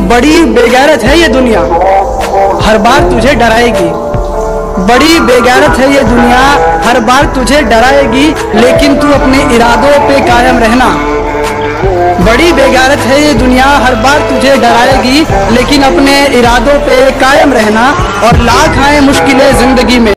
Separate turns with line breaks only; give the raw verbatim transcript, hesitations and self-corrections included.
बड़ी बेगैरत है ये दुनिया, हर बार तुझे डराएगी। बड़ी बेगैरत है ये दुनिया, हर बार तुझे डराएगी, लेकिन तू अपने इरादों पे कायम रहना। बड़ी बेगैरत है ये दुनिया, हर बार तुझे डराएगी, लेकिन अपने इरादों पे कायम रहना। और लाख आए मुश्किलें जिंदगी में,